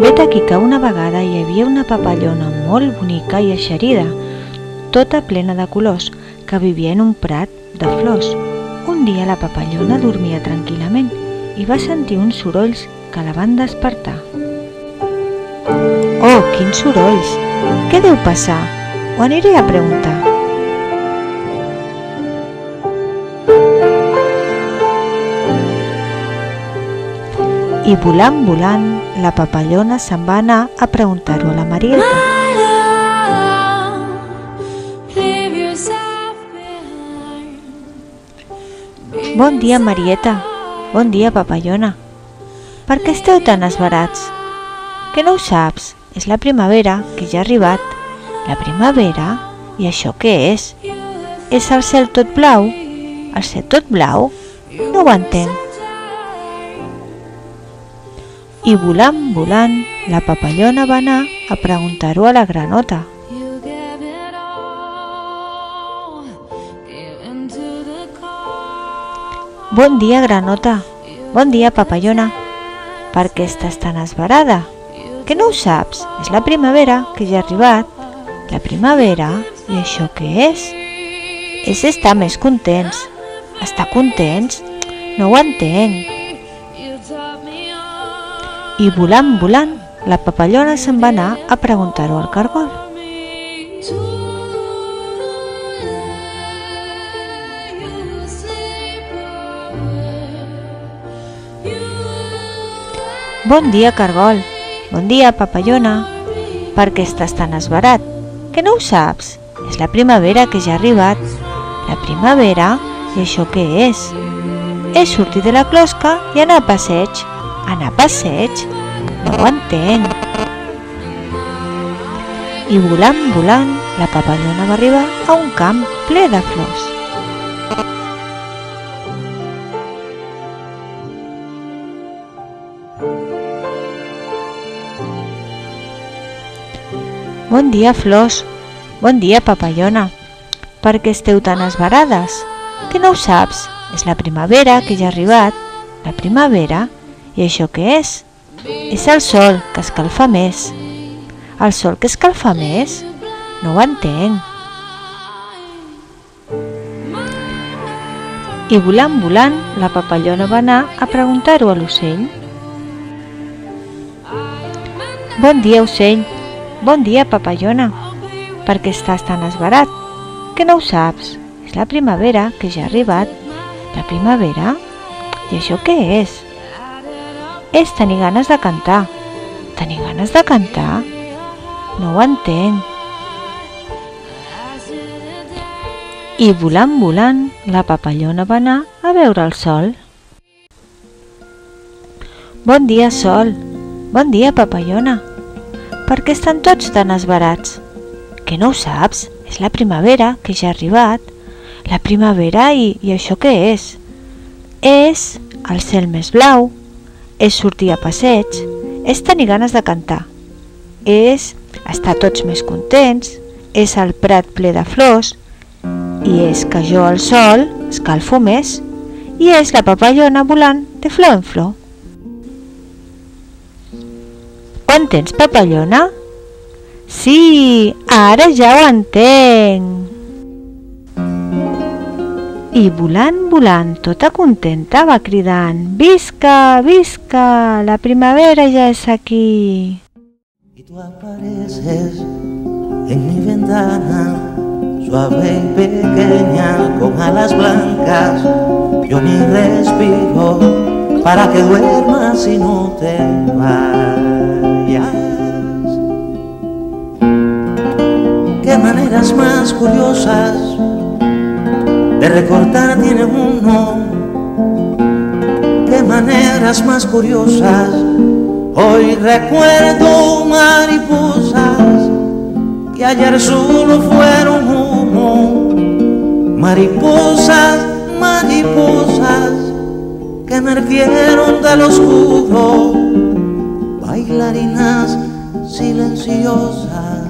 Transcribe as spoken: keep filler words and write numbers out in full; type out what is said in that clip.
Vet aquí que una vegada hi havia una papallona molt bonica i eixerida, tota plena de colors, que vivia en un prat de flors. Un dia la papallona dormia tranquil·lament i va sentir uns sorolls que la van despertar. Oh, quins sorolls! Què deu passar? Ho aniré a preguntar. I volant, volant, la papallona se'n va anar a preguntar-ho a la Marieta. Bon dia, Marieta. Bon dia, papallona. Per què esteu tan esverats? Que no ho saps? És la primavera, que ja ha arribat. La primavera? I això què és? És el cel tot blau? El cel tot blau? No ho entenc. I volant, volant, la papallona va anar a preguntar-ho a la granota. Bon dia, granota. Bon dia, papallona. Per què estàs tan esverada? Que no ho saps? És la primavera, que ja ha arribat. La primavera? I això què és? És estar més contents. Estar contents? No ho entenc. I volant, volant, la papallona se'n va anar a preguntar-ho al cargol. Bon dia, cargol. Bon dia, papallona. Per què estàs tan esverat? Que no ho saps? És la primavera, que ja ha arribat. La primavera? I això què és? És sortir de la closca i anar a passeig. Anar a passeig? No ho entenc. I volant, volant, la papallona va arribar a un camp ple de flors. Bon dia, flors. Bon dia, papallona. Per què esteu tan esverades? Que no ho saps? És la primavera, que ja ha arribat. La primavera? I això què és? És el sol, que escalfa més. El sol que escalfa més? No ho entenc. I volant, volant, la papallona va anar a preguntar-ho a l'ocell. Bon dia, ocell. Bon dia, papallona. Per què estàs tan esverat? Que no ho saps? És la primavera, que ja ha arribat. La primavera? I això què és? És tenir ganes de cantar. Tenir ganes de cantar? No ho entenc. I volant, volant, la papallona va anar a veure el sol. Bon dia, sol. Bon dia, papallona. Per què estan tots tan esverats? Que no ho saps? És la primavera, que ja ha arribat. La primavera i, i això què és? És el cel més blau. És sortir a passeig, és tenir ganes de cantar, és estar tots més contents, és el prat ple de flors, i és que jo al sol escalfo més, i és la papallona volant de flor en flor. Ho entens, papallona? Sí, ara ja ho entenc! I volant, volant, tota contenta, va cridant: «Visca, visca, la primavera ja és aquí!» Y tú apareces en mi ventana, suave y pequeña, con alas blancas. Yo ni respiro para que duermas y no te vayas. Qué maneras más curiosas de recordar tiene uno, qué maneras más curiosas. Hoy recuerdo mariposas que ayer solo fueron humo. Mariposas, mariposas que emergieron del oscuro, bailarinas silenciosas.